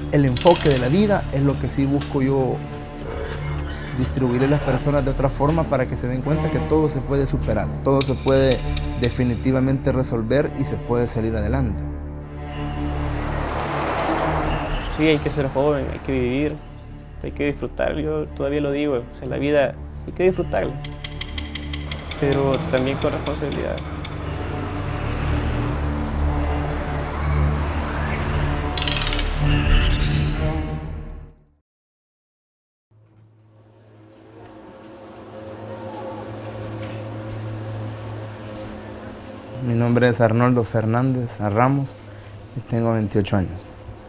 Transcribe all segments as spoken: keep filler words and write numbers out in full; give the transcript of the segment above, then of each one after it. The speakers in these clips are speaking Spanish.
el enfoque de la vida es lo que sí busco yo distribuir a las personas de otra forma para que se den cuenta que todo se puede superar, todo se puede definitivamente resolver y se puede salir adelante. Sí, hay que ser joven, hay que vivir, hay que disfrutar, yo todavía lo digo, o sea, la vida hay que disfrutarla, pero también con responsabilidad. Mi nombre es Arnoldo Fernández Ramos y tengo veintiocho años.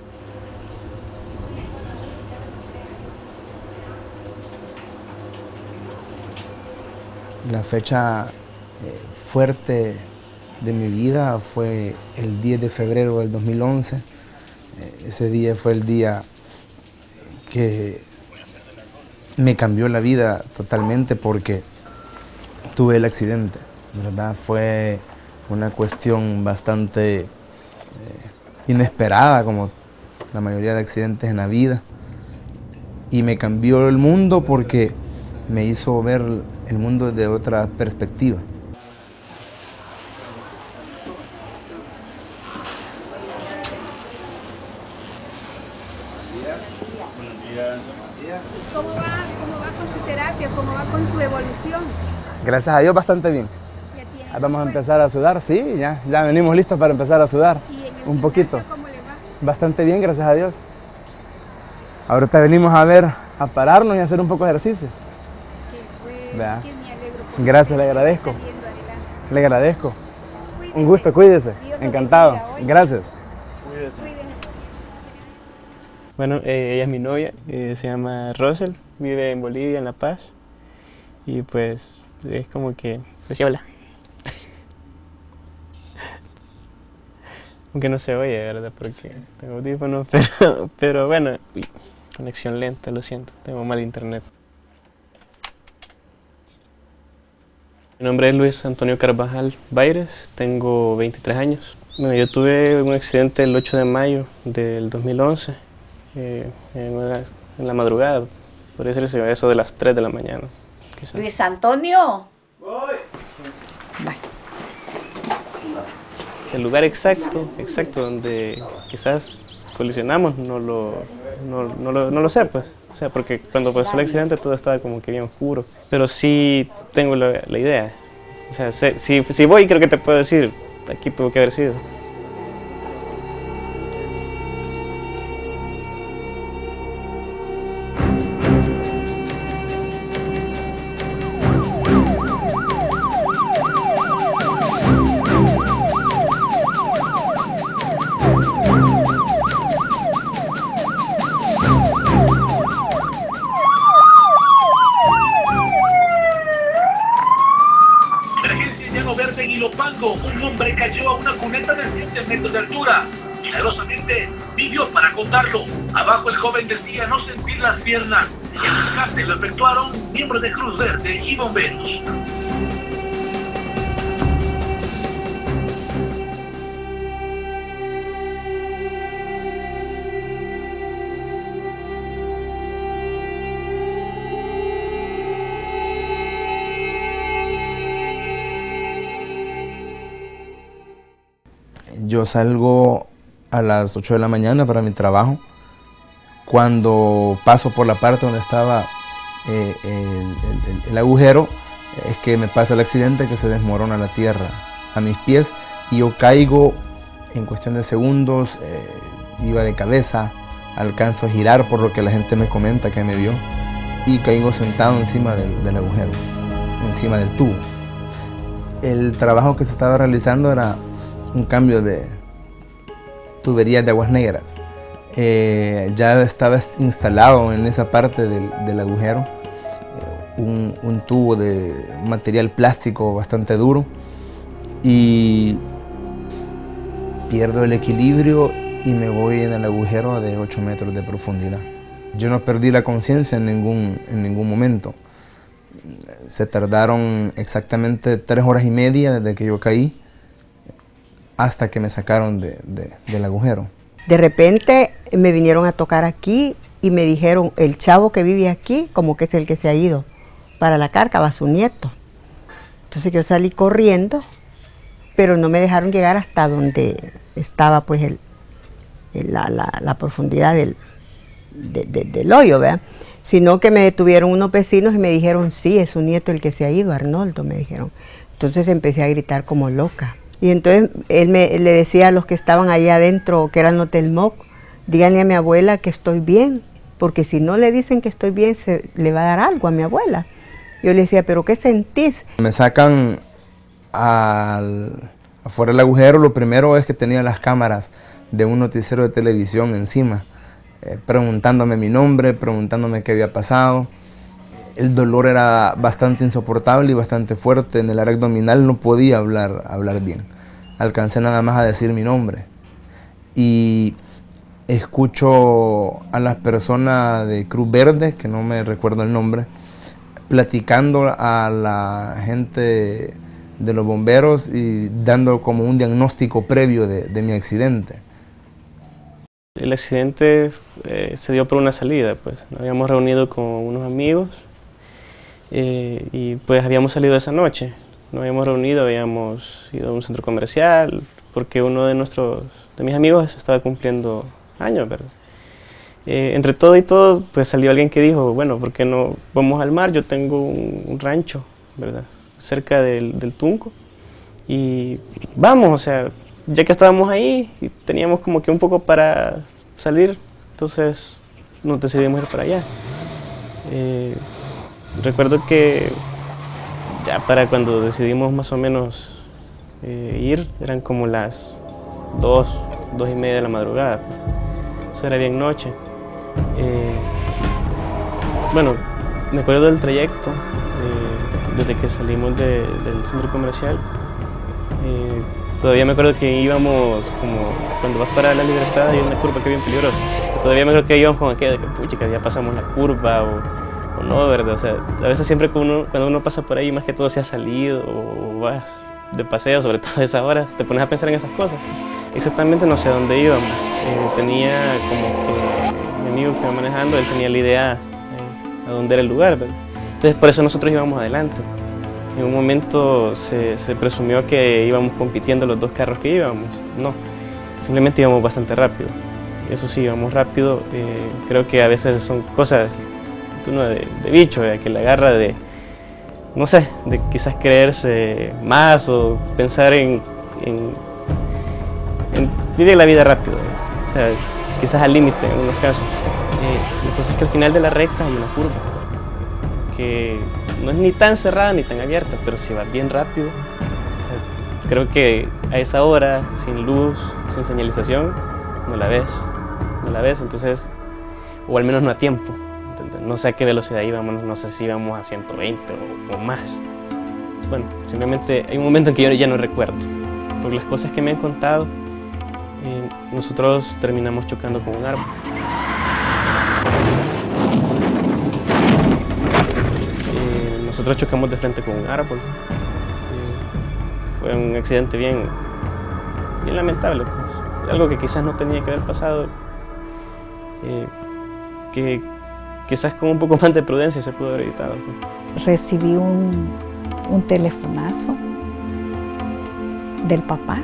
La fecha eh, fuerte de mi vida fue el diez de febrero del dos mil once. Eh, ese día fue el día que me cambió la vida totalmente porque tuve el accidente, ¿verdad? Fue una cuestión bastante eh, inesperada, como la mayoría de accidentes en la vida, y me cambió el mundo porque me hizo ver el mundo de otra perspectiva. ¿Cómo va, cómo va con su terapia? ¿Cómo va con su evolución? Gracias a Dios, bastante bien. Ahí vamos a empezar a sudar, sí, ya, ya venimos listos para empezar a sudar. ¿Y en el un poquito. ¿Cómo le va? Bastante bien, gracias a Dios. Ahorita venimos a ver, a pararnos y a hacer un poco de ejercicio. Qué bueno, Vea. que me alegro por Gracias, usted le que está agradezco. saliendo adelante. Le agradezco. Cuídese. Un gusto, cuídese. Dios lo Encantado. bendiga, oiga. Gracias. Cuídese. Bueno, eh, ella es mi novia, eh, se llama Rosel, vive en Bolivia, en La Paz, y pues es como que, pues sí, hola. Aunque no se oye, ¿verdad? Porque tengo audífonos, pero, pero bueno, uy, conexión lenta, lo siento, tengo mal internet. Mi nombre es Luis Antonio Carvajal Baires, tengo veintitrés años. Bueno, yo tuve un accidente el ocho de mayo del dos mil once, eh, en, una, en la madrugada, por decirse eso de las tres de la mañana. Quizás. Luis Antonio. Voy. Bye. El lugar exacto, exacto donde quizás colisionamos, no lo, no, no lo, no lo sé, pues. O sea, porque cuando pasó el accidente todo estaba como que bien oscuro. Pero sí tengo la, la idea. O sea, sé, si, si voy creo que te puedo decir, aquí tuvo que haber sido. En Ilopango, un hombre cayó a una cuneta de siete metros de altura. Milagrosamente vivió para contarlo. Abajo el joven decía no sentir las piernas. El rescate lo efectuaron miembros de Cruz Verde y bomberos. Yo salgo a las ocho de la mañana para mi trabajo. Cuando paso por la parte donde estaba eh, el, el, el agujero, es que me pasa el accidente, que se desmorona la tierra a mis pies y yo caigo en cuestión de segundos, eh, iba de cabeza, alcanzo a girar por lo que la gente me comenta que me vio y caigo sentado encima del, del agujero, encima del tubo. El trabajo que se estaba realizando era un cambio de tuberías de aguas negras. Eh, ya estaba instalado en esa parte del, del agujero eh, un, un tubo de material plástico bastante duro y pierdo el equilibrio y me voy en el agujero de ocho metros de profundidad. Yo no perdí la conciencia en ningún, en ningún momento. Se tardaron exactamente tres horas y media desde que yo caí hasta que me sacaron de, de, del agujero. De repente me vinieron a tocar aquí y me dijeron, el chavo que vive aquí, como que es el que se ha ido para la Cárcava, su nieto. Entonces yo salí corriendo, pero no me dejaron llegar hasta donde estaba pues el, el, la, la, la profundidad del, de, de, del hoyo, ¿verdad? Sino que me detuvieron unos vecinos y me dijeron, sí, es su nieto el que se ha ido, Arnoldo, me dijeron. Entonces empecé a gritar como loca. Y entonces él me, le decía a los que estaban allá adentro, que eran los del M O C, díganle a mi abuela que estoy bien, porque si no le dicen que estoy bien, se le va a dar algo a mi abuela. Yo le decía, ¿pero qué sentís? Me sacan al, afuera del agujero. Lo primero es que tenía las cámaras de un noticiero de televisión encima, eh, preguntándome mi nombre, preguntándome qué había pasado. El dolor era bastante insoportable y bastante fuerte. En el área abdominal no podía hablar, hablar bien. Alcancé nada más a decir mi nombre. Y escucho a las personas de Cruz Verde, que no me recuerdo el nombre, platicando a la gente de los bomberos y dando como un diagnóstico previo de, de mi accidente. El accidente eh, se dio por una salida, pues. Nos habíamos reunido con unos amigos eh, y pues habíamos salido esa noche. Nos habíamos reunido, habíamos ido a un centro comercial porque uno de nuestros, de mis amigos estaba cumpliendo años, ¿verdad? Eh, entre todo y todo, pues salió alguien que dijo, bueno, ¿por qué no vamos al mar? Yo tengo un, un rancho, ¿verdad? Cerca del, del Tunco. Y vamos, o sea, ya que estábamos ahí y teníamos como que un poco para salir, entonces nos decidimos ir para allá. Eh, recuerdo que ya para cuando decidimos más o menos eh, ir, eran como las dos, dos y media de la madrugada. Eso era bien noche. Eh, bueno, me acuerdo del trayecto, eh, desde que salimos de, del centro comercial. Eh, todavía me acuerdo que íbamos como cuando vas para La Libertad hay una curva que es bien peligrosa. Todavía me acuerdo que íbamos con aquello de que pucha, que ya pasamos la curva o, o no, ¿verdad? O sea, a veces siempre cuando uno, cuando uno pasa por ahí, más que todo si has salido o, o vas de paseo, sobre todo a esas horas, te pones a pensar en esas cosas. Exactamente no sé a dónde íbamos. Eh, tenía como que mi amigo que iba manejando, él tenía la idea eh, a dónde era el lugar, ¿verdad? Entonces por eso nosotros íbamos adelante. En un momento se, se presumió que íbamos compitiendo los dos carros que íbamos. No, simplemente íbamos bastante rápido. Eso sí, íbamos rápido. Eh, creo que a veces son cosas uno de, de bicho, ¿verdad? Que le agarra de, no sé, de quizás creerse más o pensar en, en, en vivir la vida rápido, ¿verdad? O sea, quizás al límite en algunos casos. Eh, la cosa es que al final de la recta hay una curva que no es ni tan cerrada ni tan abierta, pero si va bien rápido, o sea, creo que a esa hora, sin luz, sin señalización, no la ves, no la ves, entonces, o al menos no a tiempo. No sé a qué velocidad íbamos, no sé si íbamos a ciento veinte o, o más. Bueno, simplemente hay un momento en que yo ya no recuerdo. Por las cosas que me han contado, eh, nosotros terminamos chocando con un árbol. Eh, nosotros chocamos de frente con un árbol. Eh, fue un accidente bien, bien lamentable, pues. Algo que quizás no tenía que haber pasado, eh, que quizás con un poco más de prudencia se pudo haber evitado. Recibí un, un telefonazo del papá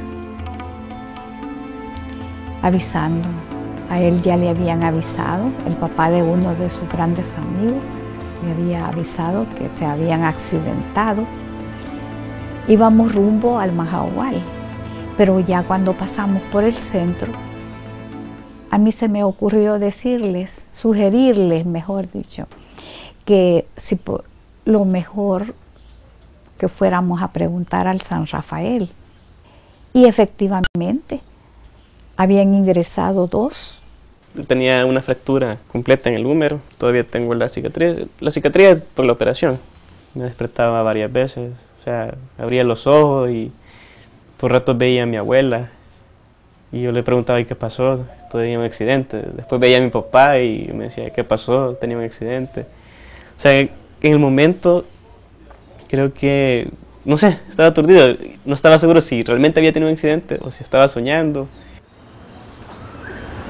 avisando. A él ya le habían avisado, el papá de uno de sus grandes amigos le había avisado que se habían accidentado. Íbamos rumbo al Majahual, pero ya cuando pasamos por el centro, a mí se me ocurrió decirles, sugerirles, mejor dicho, que si lo mejor que fuéramos a preguntar al San Rafael. Y efectivamente, habían ingresado dos. Tenía una fractura completa en el húmero, todavía tengo la cicatriz. La cicatriz por la operación. Me despertaba varias veces, o sea, abría los ojos y por ratos veía a mi abuela. Y yo le preguntaba, ¿y qué pasó? Tenía un accidente. Después veía a mi papá y me decía, ¿qué pasó? Tenía un accidente. O sea, en el momento, creo que, no sé, estaba aturdido. No estaba seguro si realmente había tenido un accidente o si estaba soñando.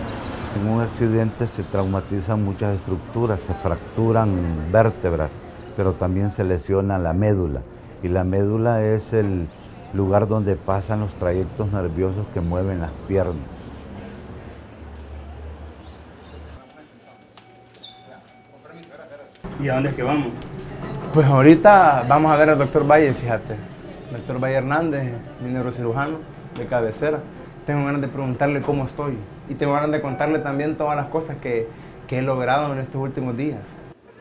En un accidente se traumatizan muchas estructuras, se fracturan vértebras, pero también se lesiona la médula. Y la médula es el lugar donde pasan los trayectos nerviosos que mueven las piernas. ¿Y a dónde es que vamos? Pues ahorita vamos a ver al doctor Valle, fíjate. Doctor Valle Hernández, mi neurocirujano de cabecera. Tengo ganas de preguntarle cómo estoy. Y tengo ganas de contarle también todas las cosas que, que he logrado en estos últimos días.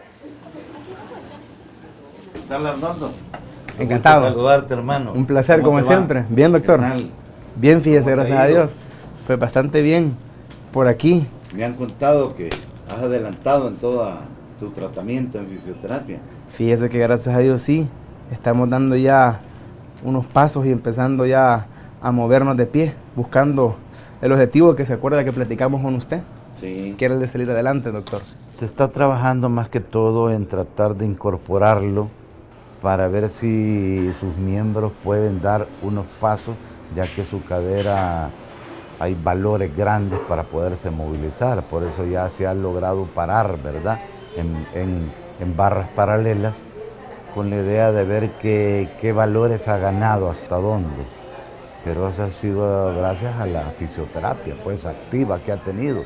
¿Qué tal, Arnoldo? Encantado. Saludarte, hermano. Un placer, ¿Cómo como te va? siempre. Bien, doctor. ¿Qué tal? Bien, fíjese, ¿Cómo te gracias ha a ido? Dios. Pues bastante bien por aquí. Me han contado que has adelantado en todo tu tratamiento en fisioterapia. Fíjese que gracias a Dios sí, estamos dando ya unos pasos y empezando ya a movernos de pie, buscando el objetivo que se acuerda que platicamos con usted, Sí. que era el de salir adelante, doctor. Se está trabajando más que todo en tratar de incorporarlo para ver si sus miembros pueden dar unos pasos, ya que su cadera hay valores grandes para poderse movilizar. Por eso ya se ha logrado parar, ¿verdad?, en, en, en barras paralelas, con la idea de ver qué, qué valores ha ganado, hasta dónde. Pero eso ha sido gracias a la fisioterapia, pues, activa que ha tenido.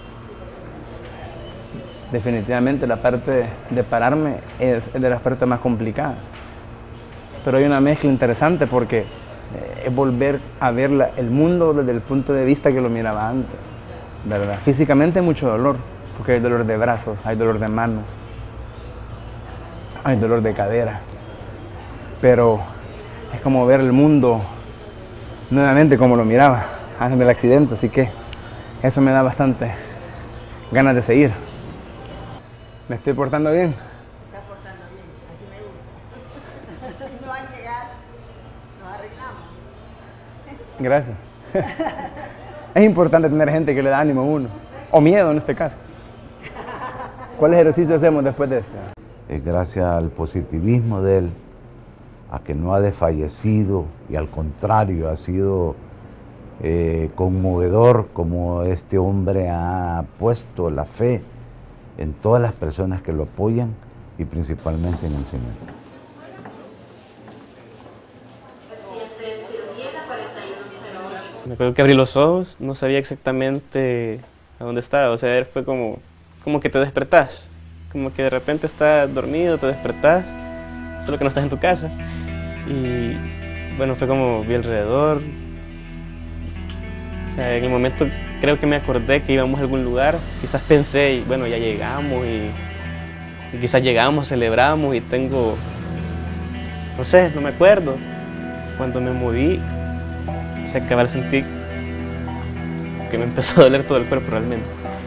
Definitivamente la parte de pararme es de las partes más complicadas. Pero hay una mezcla interesante porque eh, es volver a ver la- el mundo desde el punto de vista que lo miraba antes, ¿verdad? Físicamente hay mucho dolor, porque hay dolor de brazos, hay dolor de manos, hay dolor de cadera. Pero es como ver el mundo nuevamente como lo miraba antes del accidente, así que eso me da bastante ganas de seguir. ¿Me estoy portando bien? Está portando bien, así me gusta. Si no va a llegar, nos arreglamos. Gracias. Es importante tener gente que le da ánimo a uno, o miedo en este caso. ¿Cuál ejercicio hacemos después de este? Es gracias al positivismo de él, a que no ha desfallecido y al contrario ha sido eh, conmovedor como este hombre ha puesto la fe en todas las personas que lo apoyan y principalmente en el Señor. Me acuerdo que abrí los ojos, no sabía exactamente a dónde estaba, o sea, fue como, como que te despertás, como que de repente estás dormido, te despertás, solo que no estás en tu casa. Y bueno, fue como vi alrededor, o sea, en el momento creo que me acordé que íbamos a algún lugar, quizás pensé, y bueno, ya llegamos y, y quizás llegamos, celebramos y tengo, no sé, no me acuerdo. Cuando me moví, o sea, cabal sentí que me empezó a doler todo el cuerpo realmente.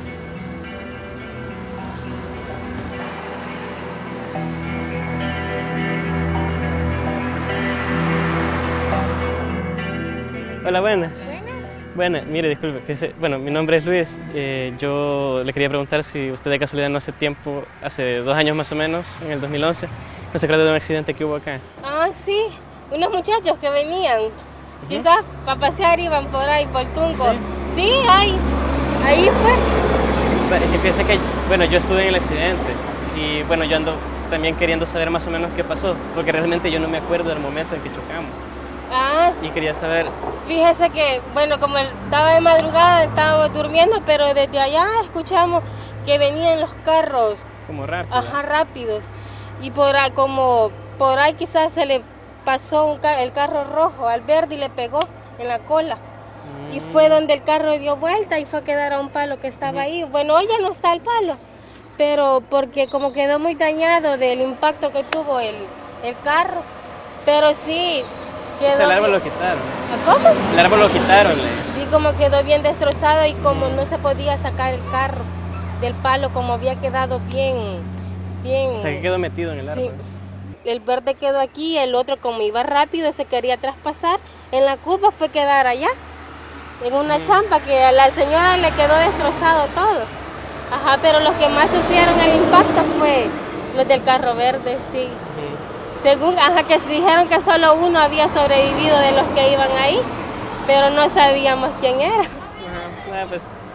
Hola, buenas. Buenas. Buenas, mire, disculpe, fíjese, bueno, mi nombre es Luis. Eh, yo le quería preguntar si usted de casualidad no hace tiempo, hace dos años más o menos, en el dos mil once, no se acuerda de un accidente que hubo acá. Ah, sí, unos muchachos que venían, quizás para pasear iban por ahí, por Tunco. Sí. Sí, ahí, ahí fue. Bueno, es que piense que, bueno, yo estuve en el accidente y bueno, yo ando también queriendo saber más o menos qué pasó, porque realmente yo no me acuerdo del momento en que chocamos. Ah, Y quería saber, fíjese que, bueno, como estaba de madrugada, estábamos durmiendo, pero desde allá escuchamos que venían los carros, como rápido. ajá, rápidos. Y por ahí, como, por ahí quizás se le pasó un ca- el carro rojo al verde y le pegó en la cola. Y fue donde el carro dio vuelta y fue a quedar a un palo que estaba ahí. Bueno, hoy ya no está el palo, pero porque como quedó muy dañado del impacto que tuvo el, el carro. Pero sí, quedó... O sea, el árbol bien- lo quitaron. ¿Cómo? El árbol lo quitaron. le- Sí, como quedó bien destrozado y como no se podía sacar el carro del palo, como había quedado bien, bien... O sea, que quedó metido en el Sí. árbol. El verde quedó aquí, el otro como iba rápido se quería traspasar, en la curva fue quedar allá, en una champa que a la señora le quedó destrozado todo. Ajá, pero los que más sufrieron el impacto fue los del carro verde, sí. Ujú. Según, ajá, que dijeron que solo uno había sobrevivido de los que iban ahí, pero no sabíamos quién era. Ajá, nada, pues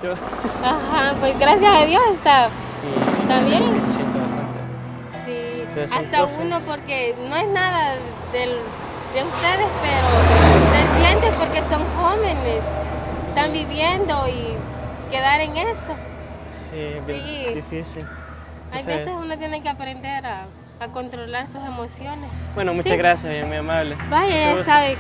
mucho. Ajá, pues gracias a Dios está, Sí, está bien. sí se siente bastante. Sí, Pero son hasta cosas. uno porque no es nada del, de ustedes, pero se siente porque son jóvenes, están viviendo y quedar en eso. Sí, es bien Sí. difícil. Hay O sea, veces uno tiene que aprender a, a controlar sus emociones. Bueno, muchas Sí. gracias, bien, muy amable. Vaya, Mucho ya gusto. sabe.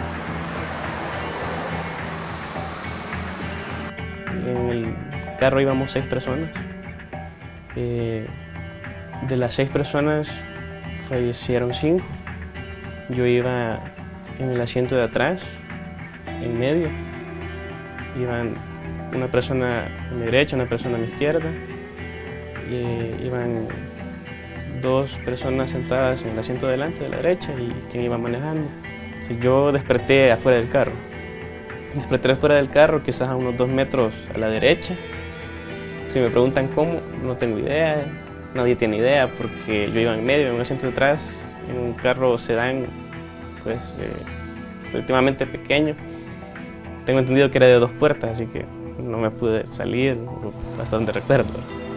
En el carro íbamos seis personas. Eh, de las seis personas fallecieron cinco. Yo iba en el asiento de atrás, en medio. Iban una persona a mi derecha, una persona a mi izquierda. Y, eh, iban dos personas sentadas en el asiento de delante, de la derecha, y quien iba manejando. Entonces, yo desperté afuera del carro. Desperté afuera del carro, quizás a unos dos metros a la derecha. Si me preguntan cómo, no tengo idea. Nadie tiene idea porque yo iba en medio, en un asiento de atrás, en un carro sedán, pues, eh, relativamente pequeño. Tengo entendido que era de dos puertas, así que no me pude salir, hasta donde recuerdo.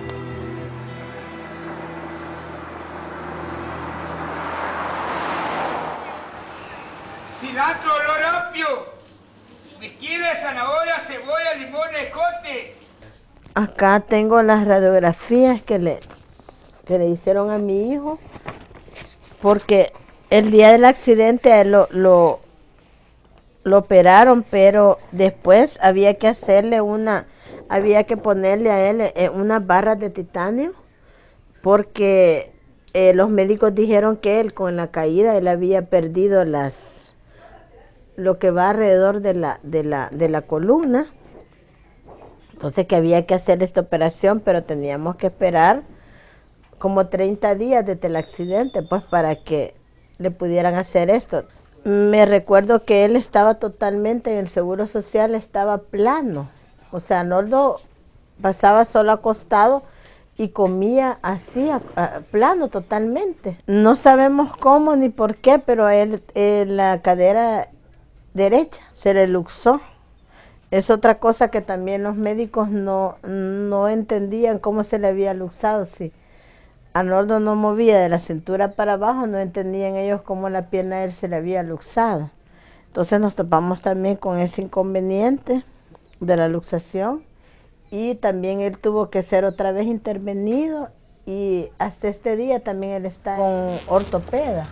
Cilantro, olor apio, mezquilla, zanahoria, cebolla, limón, escote. Acá tengo las radiografías que le, que le hicieron a mi hijo, porque el día del accidente a él lo, lo, lo operaron, pero después había que hacerle una, había que ponerle a él eh, unas barras de titanio, porque eh, los médicos dijeron que él con la caída él había perdido las, lo que va alrededor de la, de la, de la columna. Entonces que había que hacer esta operación, pero teníamos que esperar como treinta días desde el accidente, pues para que le pudieran hacer esto. Me recuerdo que él estaba totalmente en el Seguro Social, estaba plano. O sea, Arnoldo pasaba solo acostado y comía así, a, a, plano totalmente. No sabemos cómo ni por qué, pero a él eh, la cadera derecha se le luxó. Es otra cosa que también los médicos no, no entendían cómo se le había luxado. Si Arnoldo no movía de la cintura para abajo, no entendían ellos cómo la pierna a él se le había luxado. Entonces nos topamos también con ese inconveniente de la luxación y también él tuvo que ser otra vez intervenido y hasta este día también él está con ortopeda.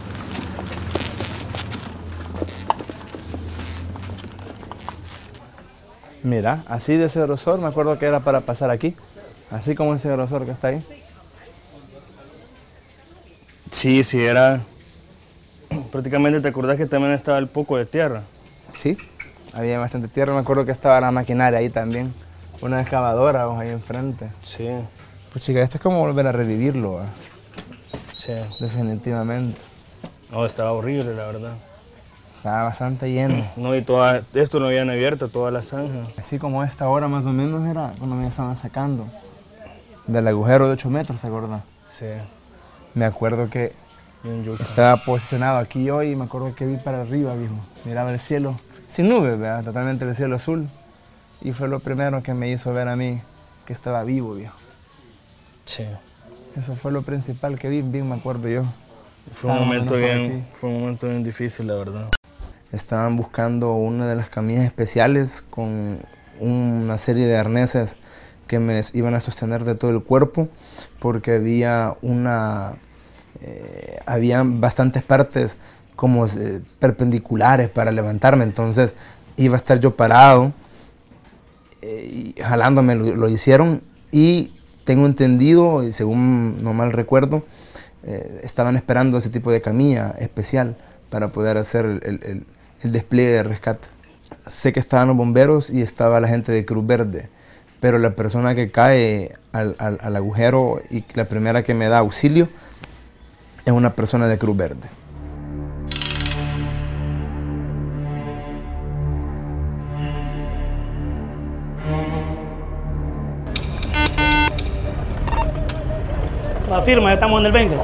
Mira, así de ese grosor, me acuerdo que era para pasar aquí, así como ese grosor que está ahí. Sí, sí, era... Prácticamente te acordás que también estaba el poco de tierra. Sí, había bastante tierra, me acuerdo que estaba la maquinaria ahí también, una excavadora ahí enfrente. Sí. Pues chica, esto es como volver a revivirlo, ¿eh? Sí. Definitivamente. No, estaba horrible, la verdad. Estaba bastante lleno. No, y toda, esto no habían abierto, todas las zanjas. Así como esta hora más o menos era cuando me estaban sacando del agujero de ocho metros, ¿te acuerdas? Sí. Me acuerdo que estaba posicionado aquí yo y me acuerdo que vi para arriba, viejo. Miraba el cielo, sin nubes, ¿verdad? Totalmente el cielo azul. Y fue lo primero que me hizo ver a mí que estaba vivo, viejo. Sí. Eso fue lo principal que vi, bien me acuerdo yo. Fue un, momento bien, fue un momento bien difícil, la verdad. Estaban buscando una de las camillas especiales con una serie de arneses que me iban a sostener de todo el cuerpo porque había una eh, había bastantes partes como eh, perpendiculares para levantarme, entonces iba a estar yo parado eh, y jalándome lo, lo hicieron y tengo entendido y según no mal recuerdo eh, estaban esperando ese tipo de camilla especial para poder hacer el, el, el el despliegue de rescate. Sé que estaban los bomberos y estaba la gente de Cruz Verde, pero la persona que cae al, al, al agujero y la primera que me da auxilio es una persona de Cruz Verde. La firma, ya estamos en el veinte.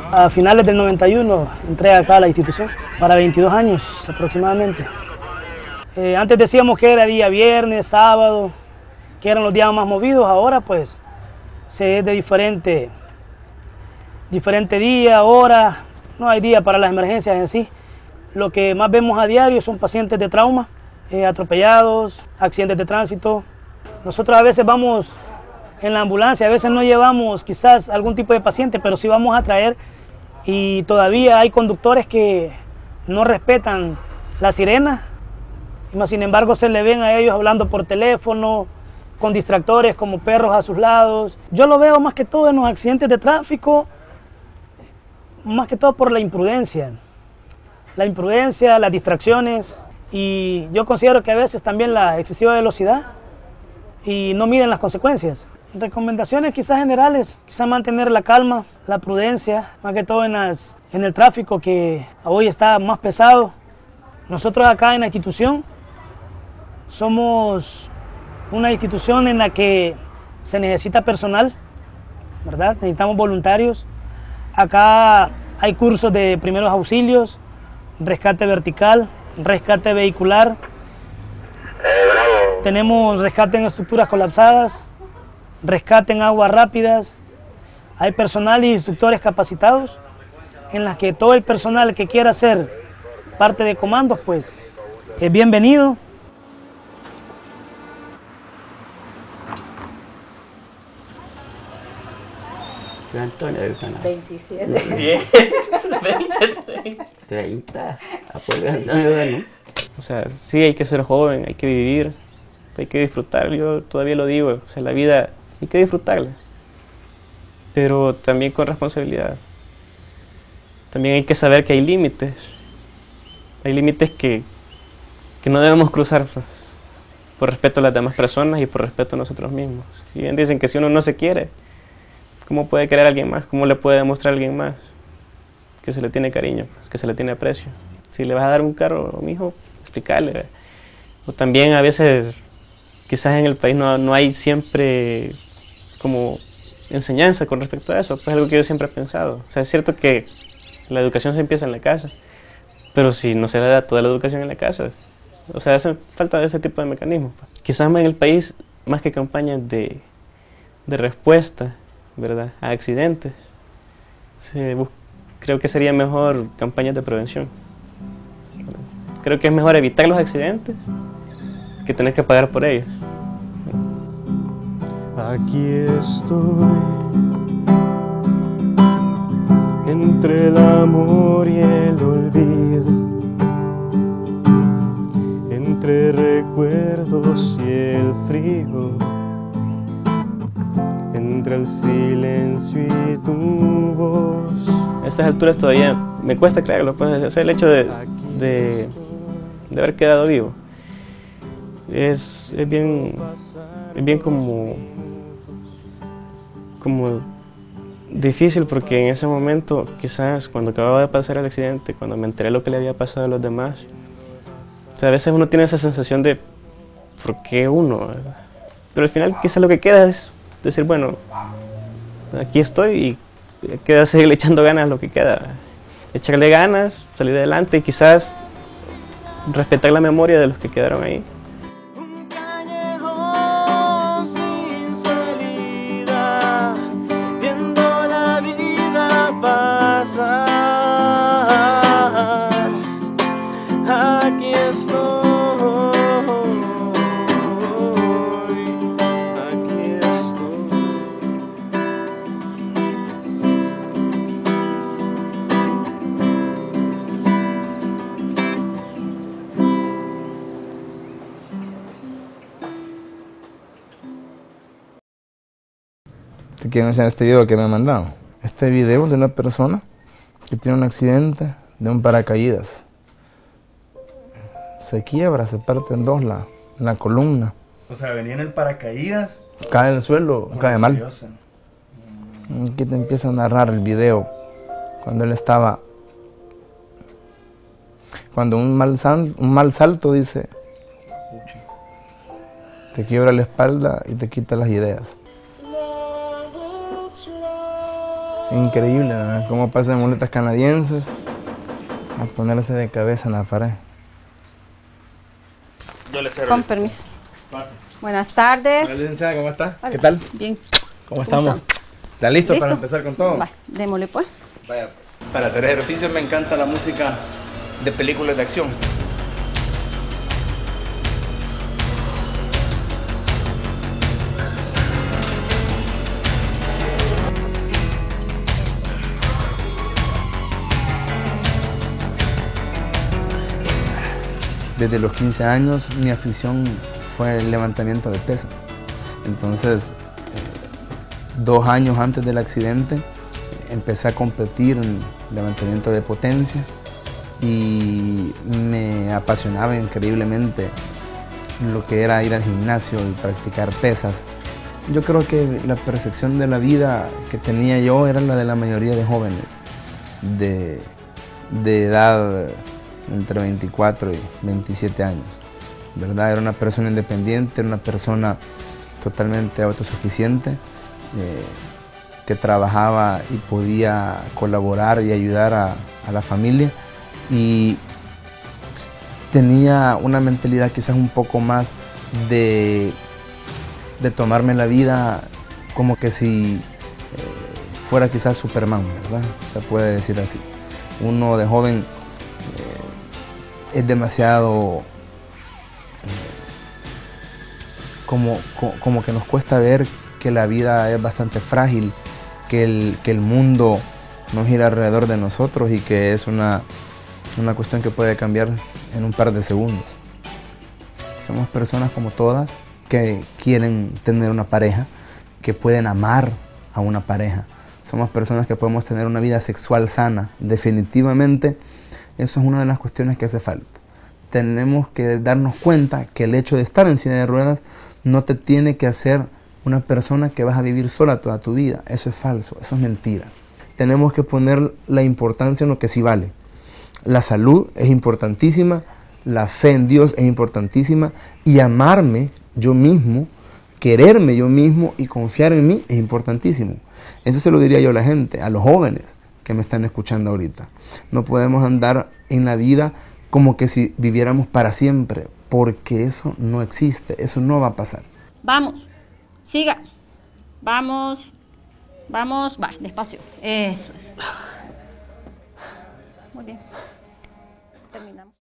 A finales del noventa y uno entré acá a la institución, para veintidós años aproximadamente. Eh, antes decíamos que era día viernes, sábado, que eran los días más movidos, ahora pues se es de diferente, diferente día, hora, no hay día para las emergencias en sí. Lo que más vemos a diario son pacientes de trauma, eh, atropellados, accidentes de tránsito. Nosotros a veces vamos en la ambulancia, a veces no llevamos quizás algún tipo de paciente, pero sí vamos a traer, y todavía hay conductores que no respetan la sirena, sin embargo se le ven a ellos hablando por teléfono, con distractores como perros a sus lados. Yo lo veo más que todo en los accidentes de tráfico, más que todo por la imprudencia. La imprudencia, las distracciones, y yo considero que a veces también la excesiva velocidad y no miden las consecuencias. Recomendaciones quizás generales, quizás mantener la calma, la prudencia, más que todo en, las, en el tráfico que hoy está más pesado. Nosotros acá en la institución somos una institución en la que se necesita personal, ¿verdad? Necesitamos voluntarios. Acá hay cursos de primeros auxilios, rescate vertical, rescate vehicular. Tenemos rescate en estructuras colapsadas, rescate en aguas rápidas. Hay personal y instructores capacitados en las que todo el personal que quiera ser parte de comandos, pues, es bienvenido. Antonio, veintisiete. diez, veinte, treinta. Apoyo Antonio, bueno. O sea, sí hay que ser joven, hay que vivir, hay que disfrutar, yo todavía lo digo, o sea, la vida hay que disfrutarla, pero también con responsabilidad. También hay que saber que hay límites, hay límites que, que no debemos cruzar, pues, por respeto a las demás personas y por respeto a nosotros mismos. Y bien dicen que si uno no se quiere, ¿cómo puede querer a alguien más? ¿Cómo le puede demostrar a alguien más que se le tiene cariño, pues, que se le tiene aprecio? Si le vas a dar un carro a mi hijo, explicarle. O también a veces, quizás en el país no, no hay siempre como enseñanza con respecto a eso, pues es algo que yo siempre he pensado. O sea, es cierto que la educación se empieza en la casa, pero si no se le da toda la educación en la casa, o sea, hace falta de ese tipo de mecanismos. Quizás en el país, más que campañas de, de respuesta, ¿verdad?, a accidentes, se busca, creo que sería mejor campañas de prevención. Creo que es mejor evitar los accidentes que tener que pagar por ellos. Aquí estoy, entre el amor y el olvido, entre recuerdos y el frío, entre el silencio y tu voz. A estas alturas todavía me cuesta creerlo, pues, o sea, el hecho de, de, de haber quedado vivo es, es bien, es bien como, como difícil, porque en ese momento, quizás cuando acababa de pasar el accidente, cuando me enteré lo que le había pasado a los demás, o sea, a veces uno tiene esa sensación de ¿por qué uno? ¿verdad? Pero al final quizás lo que queda es decir, bueno, aquí estoy y queda seguir echando ganas a lo que queda. Echarle ganas, salir adelante y quizás respetar la memoria de los que quedaron ahí. Sin salida, viendo la vida pasar. Aquí estoy. Te quiero enseñar este video que me han mandado. Este video de una persona que tiene un accidente de un paracaídas. Se quiebra, se parte en dos la, la columna. O sea, venía en el paracaídas. Cae en el suelo, cae mal. Curiosa. Aquí te empieza a narrar el video cuando él estaba. Cuando un mal, san, un mal salto, dice, te quiebra la espalda y te quita las ideas. Increíble, ¿verdad? Cómo pasan de muletas canadienses a ponerse de cabeza en la pared. Yo le cierro. Con permiso. Pase. Buenas tardes. Hola, licenciada, ¿cómo está? Hola. ¿Qué tal? Bien. ¿Cómo estamos? ¿Está listo, ¿Listo? para empezar con todo? Va, démosle pues. Vaya pues. Para hacer ejercicio me encanta la música de películas de acción. Desde los quince años mi afición fue el levantamiento de pesas. Entonces, eh, dos años antes del accidente, empecé a competir en levantamiento de potencia y me apasionaba increíblemente lo que era ir al gimnasio y practicar pesas. Yo creo que la percepción de la vida que tenía yo era la de la mayoría de jóvenes de, de edad entre veinticuatro y veintisiete años, ¿verdad? Era una persona independiente, era una persona totalmente autosuficiente, eh, que trabajaba y podía colaborar y ayudar a, a la familia, y tenía una mentalidad quizás un poco más de, de tomarme la vida como que si eh, fuera quizás Superman, ¿verdad? Se puede decir así. Uno de joven es demasiado, eh, como, como que nos cuesta ver que la vida es bastante frágil, que el, que el mundo no gira alrededor de nosotros y que es una, una cuestión que puede cambiar en un par de segundos. Somos personas como todas que quieren tener una pareja, que pueden amar a una pareja. Somos personas que podemos tener una vida sexual sana. Definitivamente eso es una de las cuestiones que hace falta. Tenemos que darnos cuenta que el hecho de estar en silla de ruedas no te tiene que hacer una persona que vas a vivir sola toda tu vida. Eso es falso, eso es mentiras. Tenemos que poner la importancia en lo que sí vale. La salud es importantísima, la fe en Dios es importantísima, y amarme yo mismo, quererme yo mismo y confiar en mí es importantísimo. Eso se lo diría yo a la gente, a los jóvenes que me están escuchando ahorita. No podemos andar en la vida como que si viviéramos para siempre, porque eso no existe, eso no va a pasar. Vamos, siga. Vamos, vamos, va, despacio. Eso es. Muy bien. Terminamos.